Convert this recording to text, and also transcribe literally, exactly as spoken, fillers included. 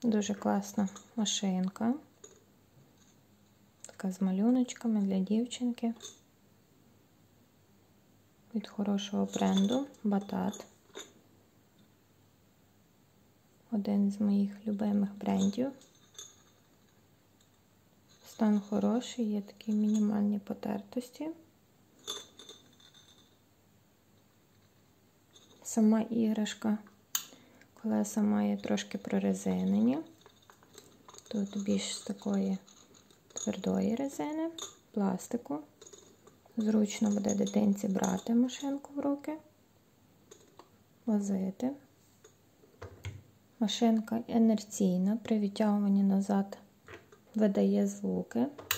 Дуже класна машинка. Така з малюночками для дівчинки. Від хорошого бренду Батат. Один з моїх любимих брендів. Стан хороший, є такі мінімальні потертості. Сама іграшка, колеса має трошки прорезинені. Тут більш такої твердої резини, пластику. Зручно буде дитинці брати машинку в руки, возити. Машинка інерційна, при відтягуванні назад видає звуки.